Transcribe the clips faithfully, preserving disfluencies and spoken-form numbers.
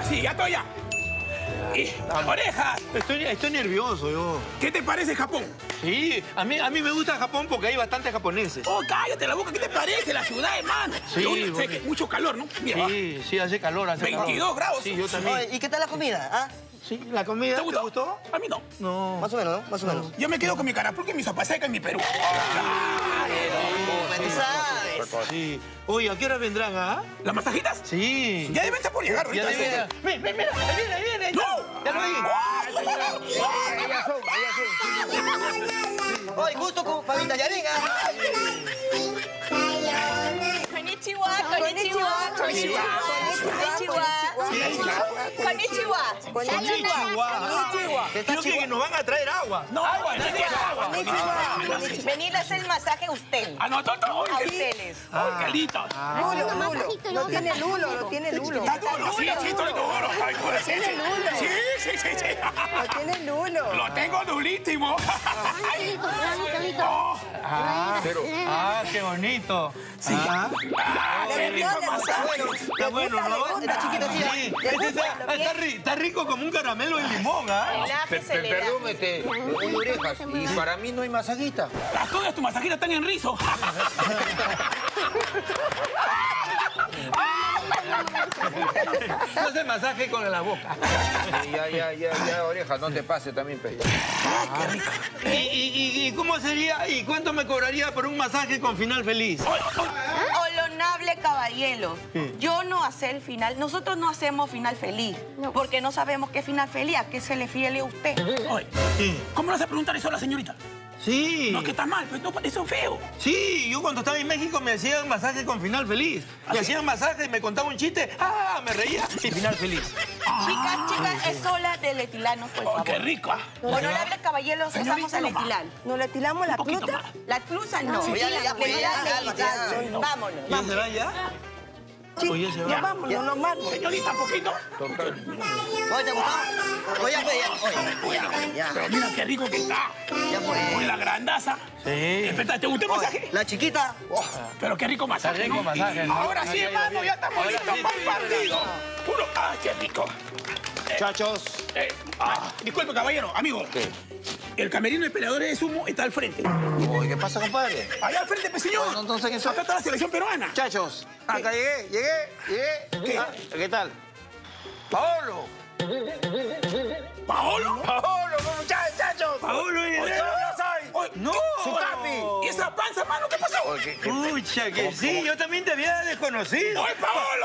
Sí, ya estoy ya. Y, orejas. Estoy, estoy nervioso yo. ¿Qué te parece Japón? Sí, a mí, a mí me gusta Japón porque hay bastantes japoneses. Oh, cállate la boca. ¿Qué te parece la ciudad, hermano? Sí, Yo, sé porque- que mucho calor, ¿no? Mira, Sí, sí, hace calor, hace calor. veintidós grados. Sí, yo también. Oye, ¿y qué tal la comida? ¿Ah? Sí, la comida, ¿Te ¿te gustó? gustó? A mí no. No. Más o menos, ¿no? Más o menos. Yo me quedo con mi carapulca y mi sopa seca en mi Perú. Pues tú sabes. Sí. Oye, ¿a qué hora vendrán, ah? ¿Las masajitas? Sí. Ya deben estar por llegar Ya ahorita. debe- Mira, mira, mira, ahí viene, ahí viene. ahí está. ¡No! Ya lo vi. Ellas son, ellas son. Oye, justo con Pavita, ya venga. Konnichiwa, konnichiwa, konnichiwa, konnichiwa, konnichiwa, Konnichiwa. Está Creo que chihuahua. nos van a traer agua. No, agua, no tiene agua. Venid a hacer el masaje a usted. A nosotros, A oye, ustedes. Oye, Carlitos. Lulo, Lulo. No tiene Lulo, no tiene Lulo. Está duro, sí, sí, estoy duro. Estoy duro, sí, sí. Sí, sí, sí, sí. No tiene Lulo. Lo tengo durísimo. Oh, Ah, pero, ah, qué bonito. Sí. Ah, ah, qué rico masaje. está bueno, ¿no? Está chiquito, sí. Sí. Este está, está ri- está rico como un caramelo de limón, ¿ah? Relájese, le da. Perdón, este, muy orejas. Y para mí no hay masajita. Las tuyas, tu masajita están en rizo. No hace masaje con la boca. Sí, ya, ya, ya, ya, orejas, no te pases también, pe. ¿Y, y, y- y cómo sería? ¿Y cuánto me cobraría por un masaje con final feliz? Honorable caballero, yo no hace el final, nosotros no hacemos final feliz, porque no sabemos qué final feliz, a qué se le fiele a usted. Oye, ¿cómo le vas a preguntar eso a la señorita? Sí. No, que está mal, pues no, eso es feo. Sí, yo cuando estaba en México me hacían masaje con final feliz. Me hacían masaje y me contaban un chiste, ¡ah! Me reía y final feliz. Chicas, chicas, es sola del etilano, por Oh, favor. qué rico. Honorable caballero, usamos Señorita, el no más. etilano. ¿Nos le tiramos la Un poquito pluta? más. La clusa no. Sí, ya, ya, ya, pues, ya, Honorable, ya, ya, ya. Vámonos. ¿Ya se va ya? Sí, Oye, se va. ya vamos, no nos vamos. Señorita, poquito. Oye, ¿te gustó? Oye, ya fue, ya. Oye, ya, ya. Pero mira qué rico que está. Ya fue. Oye, la grandaza. Sí. Espera, ¿te gustó el masaje? La chiquita. Oh, Pero qué rico masaje, Está rico ¿no? masaje, ¿no? Ahora sí, Ahí, ahí, hermano, ahí. ya estamos Ahora listos sí, para el sí, partido. Puro, ¡ay, qué rico! Muchachos. Eh, ah, disculpe, caballero, amigo. ¿Qué? El camerino de peleadores de sumo está al frente. Oye, ¿qué pasa, compadre? Allá al frente, pues, señor. Bueno, entonces, ¿quién soy? Acá está la selección peruana. Muchachos, acá llegué, llegué, llegué. ¿Qué? Ah, ¿Qué tal? Paolo. ¿Paolo? Paolo, muchachos. Paolo Oye, Guerrero. yo soy. Oye, No. Su capi. ¿Y esa panza, hermano? ¿Qué pasó? Oye, ¿qué- qué- Pucha, que sí, yo también te había desconocido. ¡Oye, Paolo,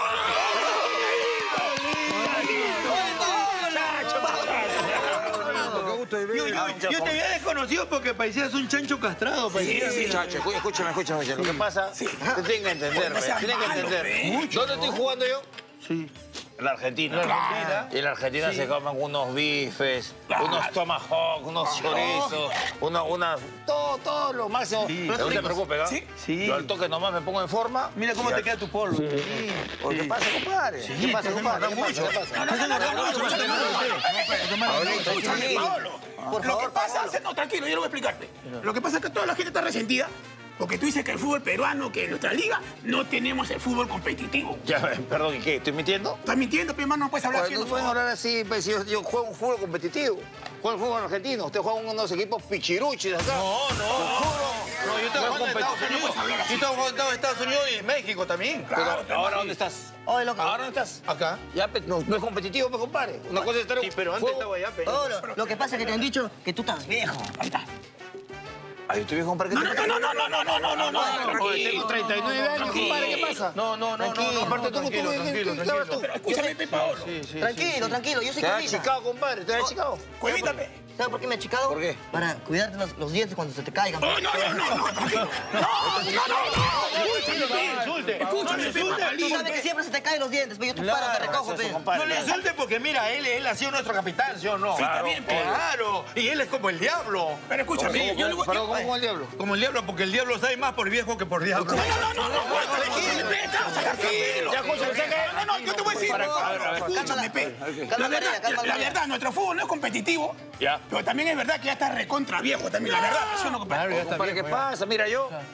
Qué gusto de ver. Yo, yo, yo te había desconocido porque parecías un chancho castrado. parecías. sí, Muchachos, escú- escúchame, escúchame. Lo que pasa, Sí. te tienen que entender, No seas pe, tienen que malo, entender. pe. ¿Dónde estoy jugando yo? Sí. En la Argentina. Argentina. Y en la Argentina se comen unos bifes, Claro. unos tomahawk, unos chorizos, una, una, todo, todo lo máximo. Sí. No te preocupes, ¿no? Sí. Sí. Yo al toque nomás me pongo en forma. Mira cómo te queda tu polo. Oye, ¿Qué Sí. pasa, compadre? Sí, ¿Qué pasa, te compadre? hacen ¿Qué mucho. pasa? ¿Qué pasa? Te hacen enojar mucho, te hacen enojar mucho. Escúchame, Paolo. Por Lo favor, que pasa, Paolo. no, tranquilo, yo lo voy a explicarte. Lo que pasa es que toda la gente está resentida porque tú dices que el fútbol peruano, que en nuestra liga, no tenemos el fútbol competitivo. Ya, perdón, ¿y qué? ¿Estoy mintiendo? ¿Estás mintiendo, pero hermano? No puedes hablar así. Pues, no por pueden favor. hablar así, pues, yo, yo juego un fútbol competitivo. Juego el fútbol argentino. Usted juega en unos equipos pichiruchis acá. No, no. No, yo estaba No es jugando en Estados competitivo. Unidos. Yo estaba jugando en Estados Unidos y en México también. Claro, Pero, ¿ahora dónde estás? Oye, loco. ¿Ahora dónde estás? Acá. Ya, pe- no, no es competitivo, me compadre. Una cosa es estar en Sí, pero antes fuego- estaba allá, pero... Oh, lo, lo que pasa es que te han dicho que tú estás viejo. Ahí está. Ay, ¿tú viejo, compadre? No, no, no, no, no, no, no, no, no, no. Oye, tengo treinta y nueve años, compadre, ¿qué pasa? No, no, no, no, Tranquilo, no, aparte no, tú, tú, tranquilo, tú, tranquilo, tú, tranquilo. tú. Pero escúchame, pe, Paolo. Sí, sí, Tranquilo, tranquilo, yo soy Te has cuevita. achicado, compadre, te has achicado. Cuéntame. ¿Sabes por qué me he achicado? ¿Por qué? Para cuidarte los, los dientes cuando se te caigan. Oh, no, no, no, no, tranquilo. No, no, no, no. Escúchame, pe. insulte. Escúchame, pe, Tú papalito. sabes que siempre se te caen los dientes, pero yo te paro, te recojo, eso, pe. compadre. No le insulte porque mira, él, él ha sido nuestro capitán, ¿sí o no? Sí, está bien, pero- Claro. Y él es como el diablo. Pero escúchame, ¿Cómo, yo le voy cómo, yo- cómo, cómo el diablo? Como el diablo, porque el diablo sabe más por viejo que por diablo. No, no, no, no, no, tranquilo, pe, tranquilo. Ya, escúchame, saca- No, no, yo te voy a decir, Para- Paolo, a ver, a ver. escúchame, pe. Calma, La verdad, María, calma, la María. verdad, nuestro fútbol no es competitivo, Ya. pero también es verdad que ya está recontra viejo también, la verdad, ¿sí o no, compadre? Claro, ya está Compadre, ¿qué viejo, ya. pasa? Mira, yo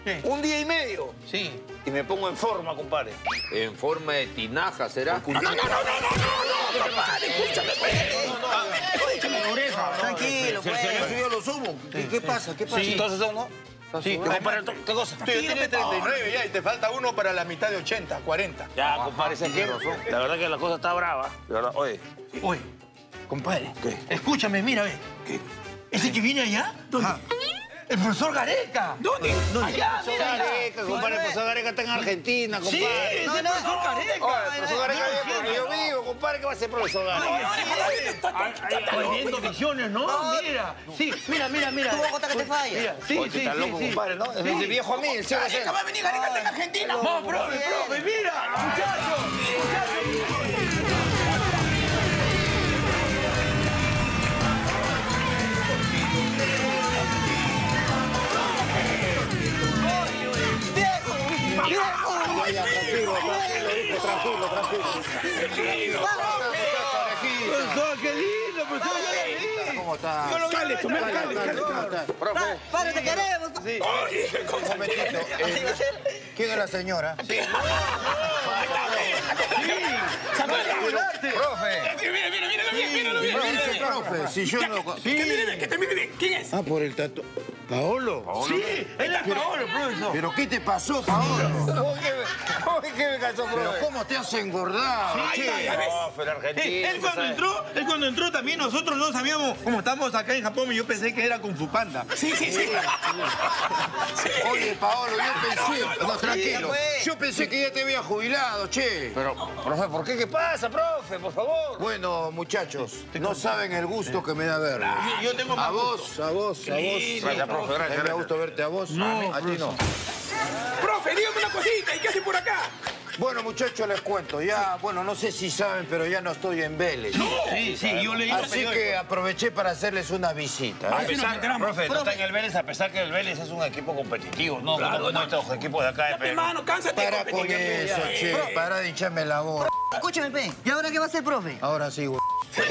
¿Qué? Un día y medio. Sí. Y me pongo en forma, compadre. En forma de tinaja, ¿será? No, no, no, no, no, no, no, compadre, escúchame, pues. Escúchame, dureza. Tranquilo, Se, se le pues. subió los humos. ¿Qué, qué pasa? ¿Qué pasa? Sí. Entonces son, ¿no? Sí, compadre, ¿qué cosa? Tú ya tienes treinta y nueve ya y te falta uno para la mitad de ochenta, cuarenta. Ya, compadre, ¿sabes qué? La verdad que la cosa está brava. De verdad, oye. Oye, compadre, ¿Qué? escúchame, mira, ve. ¿Qué? ¿Ese que viene allá? ¿Dónde? El profesor Gareca. ¿Dónde? Allá, Profesor mira. Gareca, compadre. El profesor Gareca está en Argentina, Sí, compadre. ese es No, el no, profesor no. Gareca. Oye, el profesor Gareca Mira, vive porque yo vivo, compadre. ¿Qué va a ser profesor Gareca? Estoy viendo visiones, ¿no? Mira. Sí, mira, mira, mira. Tú, Bogotá, que te falla. Mira, sí, Oye, tú sí, estás sí, loco, sí. compadre, ¿no? Es de viejo a mí, el cielo es él. Gareca va a venir, Gareca está en Argentina. No, profe, profe, mira, muchachos, muchachos. Ya, ya, tranquilo, tranquilo, tranquilo, tranquilo. Profesor, qué lindo, profesor, yo lo vi. ¿Cómo está? Cale, tomé, cale, cale. ¿Cómo está? Profe, Padre, te queremos. un momentito. eh, ¿Quién es la señora? Sí. Profe. Mira, mira, míralo bien, míralo bien. Profe, profe, si yo no... Que mire bien, que te mire bien. ¿Quién es? Ah, por el tatu... ¿Paolo? Sí, él es Paolo, profesor. ¿Pero qué te pasó, Paolo? ¿Cómo que me, cómo que me casó, profe? ¿Pero cómo te has engordado, che? Profe, la Eh, Argentina. él cuando entró, él cuando entró también nosotros no sabíamos, como estamos acá en Japón, y yo pensé que era Kung Fu Panda. Sí, sí, sí. Oye, Paolo, yo pensé... No, tranquilo. pues. Yo pensé que ya te había jubilado, che. Pero, profe, ¿por qué? ¿Qué pasa, profe? Por favor. Bueno, muchachos, no saben el gusto que me da verlo. Yo tengo A más vos, a vos, a vos. Gracias, profe, A gracias. mí me gusta verte a vos, No, a ti no. Profe, dígame una cosita. ¿Y qué hace por acá? Bueno, muchachos, les cuento. Ya, bueno, no sé si saben, pero ya no estoy en Vélez. Sí, sí, yo leí Así que aproveché para hacerles una visita. A ¿eh? ver si nos enteramos. Profe, no está en el Vélez, a pesar que el Vélez es un equipo competitivo. No, Claro, no como no. estos equipos de acá de Perú. Hermano, cánsate. Para competir, con que- eso, ya, che. eh. Para de hincharme la voz. Escúchame, pe. ¿Y ahora qué va a hacer, profe? Ahora sí, güey.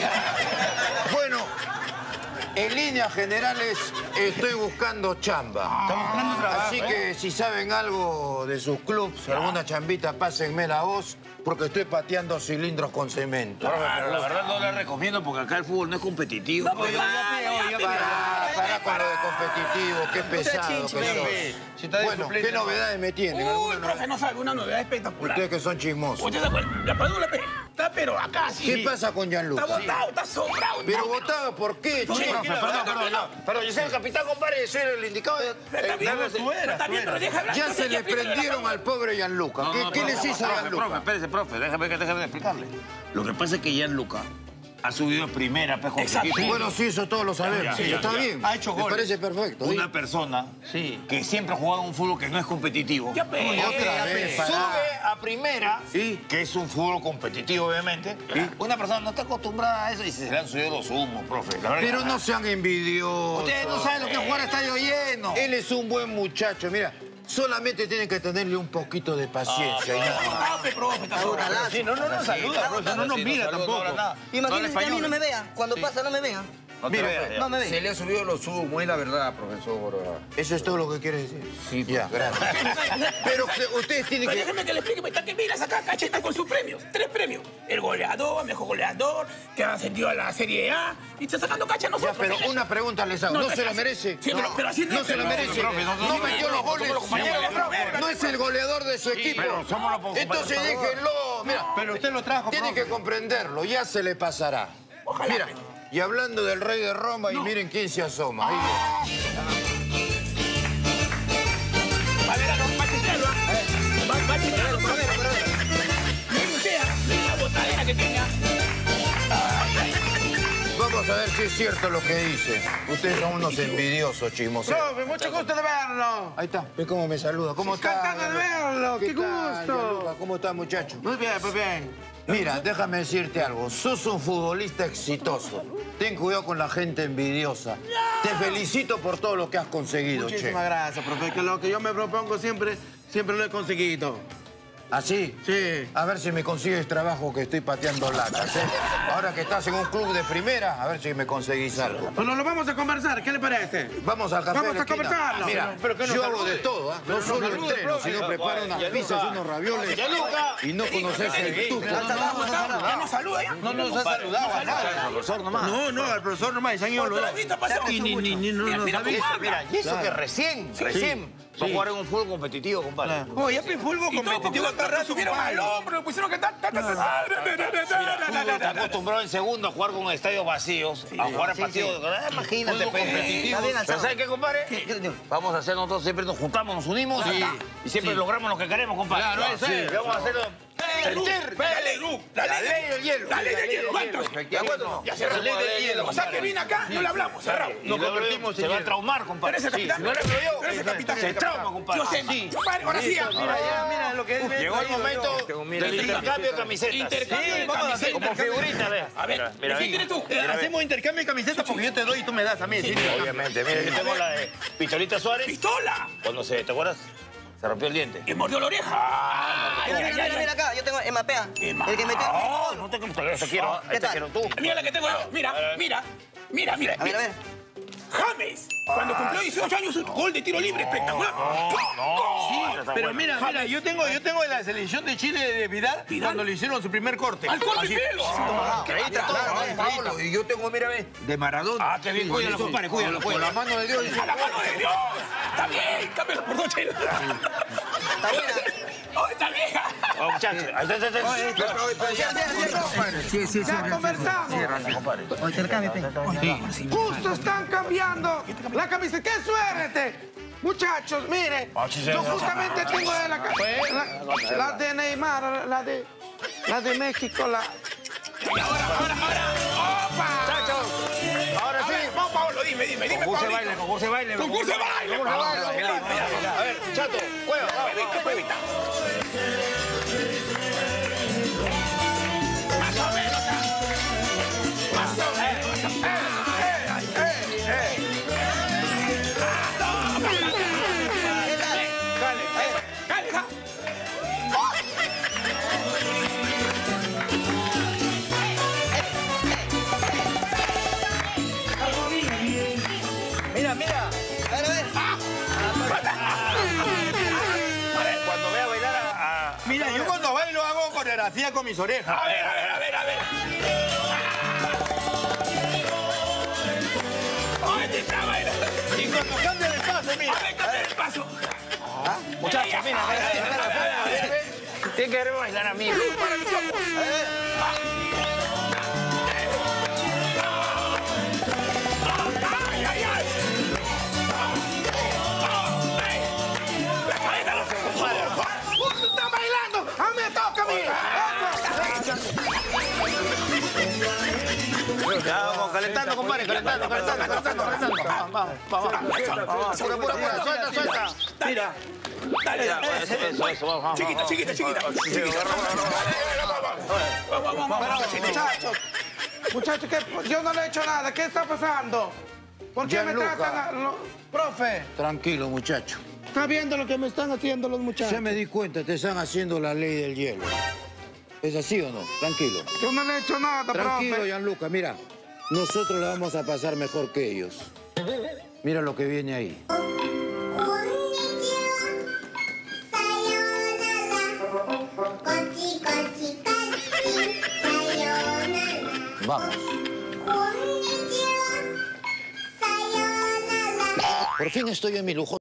Bueno, en líneas generales estoy buscando chamba. buscando trabajo, Así ¿eh? que si saben algo de sus clubs, alguna chambita, pásenme la voz, porque estoy pateando cilindros con cemento. Profe, pero la verdad no le recomiendo porque acá el fútbol no es competitivo. No, pues, Oye, ya, ya, ya, Para, para con lo de competitivo, qué pesado chinche, que bebé. sos. Si está de Bueno, suplente, ¿qué no. novedades me tienen? Uy, ¿Alguna profe, novedad? no sabe, una novedad espectacular. Ustedes que son chismosos. ¿Usted se acuerda? La padula, pe. Está pero acá, sí. ¿Qué pasa con Está Gianluca? botado, está sobrado. Pero está- votado, ¿por qué, che? Profe, perdón, perdón, no. Pero yo soy el capitán, compadre, yo soy el indicado. de- Está bien, no, tú eras, está tú bien, eras. pero deja hablar. Ya no se sé le qué aplica la prendieron padula. al pobre Gianluca. No, ¿Qué, no, qué profe, les hizo profe, Gianluca? Profe, espérese, profe, déjame, déjame explicarle. Lo que pasa es que Gianluca ha subido a primera, pues, con su Exacto. equipo. Bueno, sí, eso todos lo sabemos. Ya, Sí, ya, está ya. bien. Ha hecho Me goles. parece perfecto. ¿sí? Una persona Sí. que siempre ha jugado un fútbol que no es competitivo. Ya, pe. Otra vez, pará. Sube a primera, Sí. que es un fútbol competitivo, obviamente. Una persona no está acostumbrada a eso y se le han subido los humos, profe. La verdad Pero que- no sean envidiosos. Ustedes no saben lo que es jugar a estadio lleno. Él es un buen muchacho. Mira, solamente tienen que tenerle un poquito de paciencia. y nada más. Ah, pe, profe, está sobrado. Sí, no, no nos saluda, profe, no nos mira tampoco. Imagínense que a mí no me vean. Cuando pasa, no me vean. Mira, No me Se vean. le ha subido los humos, es la verdad, profesor. ¿eso es todo lo que quiere decir? Sí, Ya, gracias. Pero que ustedes tienen Pero que... déjeme que le explique, está que miras acá, Cacheta con sus premios. Tres premios. El goleador, mejor goleador, que ha ascendido a la Serie A. Y está sacando cacha a Ya, nosotros. pero una pregunta les hago. No, ¿No se así- la merece? Sí, pero- pero así no- No se la pero- merece. profe, no- No metió los goles. somos los compañeros, profe. No es el goleador de su equipo. pero somos los compañeros, Entonces por favor. déjenlo. Mira, Pero usted lo trajo, tiene profe. que comprenderlo. Ya se le pasará. Ojalá. Mira, y hablando del rey de Roma, y miren quién se asoma. Ahí viene. Va a ver a los pachicheros, ¿ah? Va va a chequearlo, profe. Mire usted, ¿ah? Mire la botadera que tenga. Vamos a ver si es cierto lo que dice. Ustedes son unos envidiosos, chismosos. Profe, mucho gusto de verlo. Ahí está. ¿Ve cómo me saluda? ¿Cómo está? encantado de verlo. ¡Qué tal, gusto! Gianluca? ¿Cómo está, muchacho? Muy bien, muy bien. Mira, déjame decirte algo. Sos un futbolista exitoso. Ten cuidado con la gente envidiosa. Te felicito por todo lo que has conseguido, che. Muchísimas gracias, profe, que lo que yo me propongo siempre, siempre lo he conseguido. ¿Así? Sí. A ver si me consigues trabajo, que estoy pateando latas, ¿eh? Ahora que estás en un club de primera, a ver si me conseguís algo. Bueno, lo vamos a conversar, ¿qué le parece? Vamos al café Vamos de la a esquina. conversarlo. Mira, Pero que nos yo hago salude. de todo, ¿ah? No nos solo salude, entreno, profe. sino preparo unas pizzas y unos ravioles. Y no conoces el tuco. ¿Ya nos saluda ya? No nos ha saludado a nada. No, no, al profesor nomás, se han ido los ¿Lo dos. has visto pasar? Y ni, ni, ni, no Mira, nos mira avisa. cómo habla. Mira, y eso que recién, recién va a jugar en un fútbol competitivo, compadre. Oh, ya hay fútbol Y todo porque competitivo acá lo rato, subieron al compadre. hombro, lo pusieron que ta, ta, ta, ta, ta, Mira, ta, fútbol está ta, ta, ta. acostumbrado en segundo a jugar con estadios vacíos, a jugar a partidos. Ah, Imagínate, Fútbol pues. competitivo. Está bien Pero alzado. ¿sabes qué, compadre? Vamos a hacer nosotros siempre, nos juntamos, nos unimos y, y siempre logramos lo que queremos, compadre. Claro, eso es. Y vamos a hacerlo. El ter, la ley, la ley del hielo. La ley del hielo, ¿cuántos? ¿De acuerdo? Ya cerramos. La ley del hielo, O sea que vine acá, no le hablamos, cerramos. Nos convertimos Se va a traumar, compadre. Eres el capitán. No le hablo yo. Eres el capitán. Se trauma, compadre. Yo sé, Sí. compadre, ahora sí. Mira, ya, mira lo que es. Llegó el momento del intercambio de camisetas. Intercambio de vamos a hacer camisetas. Como figurita, vea. A ver, mira, ¿qué quieres tú? Eh, Hacemos intercambio de camisetas porque yo te doy y tú me das a mí. Sí, Obviamente, mira, yo tengo la de Pistolita Suárez. ¡Pistola! Cuando se, ¿te acuerdas? Se rompió el diente. Y mordió la oreja. Mira, mira, mira, mira acá, yo tengo Emapea. Emma. El que metió. Oh, no te te quiero, ¿Qué te tal? quiero tú. Mira la que tengo yo. Mira, mira, mira, mira. A ver, a ver. James, cuando cumplió dieciocho años, un gol de tiro libre espectacular. No, Pero mira, mira, yo tengo, yo tengo la selección de Chile de Vidal, ¿Vidal? cuando le hicieron su primer corte. ¡Al corte Así. pelo! ahí está todo. Claro, ahí está todo. Pablo, y yo tengo, mira, ve, De Maradona. Ah, qué bien, cuídalo, compadre, cuídalo, con la cuídalo. mano de Dios. dice, ¡A la mano de Dios! ¡Está bien! ¡Cámbialo por dos chelas! Está buena. ¡Oh, está vieja! Oh, muchachos, ahí está, ahí está, ahí Sí, sí, sí. ¡Ya conversamos! Justo están cambiando la camiseta. ¡Qué suerte! Muchachos, mire, yo justamente tengo de la, ca- la, la de Neymar, la de, la de México, la... Y ahora, ahora, ahora, ¡opa! Ahora A sí. ver, vamos, Pablo, dime, dime, dime, Concurso de Pablito. baile, concurso de baile. Concurso de baile, Concurso de Pablo. baile. A ver, chato, juega, vamos. Huevita, huevita. Más o menos, ¿ah? Más o menos. ¡Eh, eh, eh, eh! ¡Ah, no! Dale, dale, ja. Mira, mira. A ver, a ver. Cuando vea bailar a... a- Mira, yo cuando bailo hago coreografía con mis orejas. A ver, a ver, a ver, a ver. ¡Ay, te está bailando! Y cuando cambia de paso, mira. A ver, cambia el paso. Muchachos, mira, A ver, a ver, a ver, a ver, a ver. tiene que verme bailar a mí. Para mis ojos. ¡Ay, ay, ay! ¡La cabeza no se ocupa! ¡Justo está bailando! ¡A mí me toca a mí! Ya, vamos, calentando, compadre, calentando, calentando, calentando, calentando. Vamos, vamos, vamos. Vamos, pura, pura, pura, suelta, suelta. Mira. Dale, dale. Eso, eso, eso, vamos, vamos. Chiquita, chiquita, chiquita. Chiquita. Vamos, vamos, vamos. Muchachos, muchachos, ¿qué? Yo no le he hecho nada. ¿Qué está pasando? ¿Por qué me Gianluca. tratan a... lo- Profe, Tranquilo, muchacho. ¿está viendo lo que me están haciendo los muchachos? Ya me di cuenta, te están haciendo la ley del hielo. ¿Es así o no? Tranquilo. Yo no le he hecho nada, Tranquilo, profe. Gianluca, mira. Nosotros la vamos a pasar mejor que ellos. Mira lo que viene ahí. Vamos. Por fin estoy en mi lujo.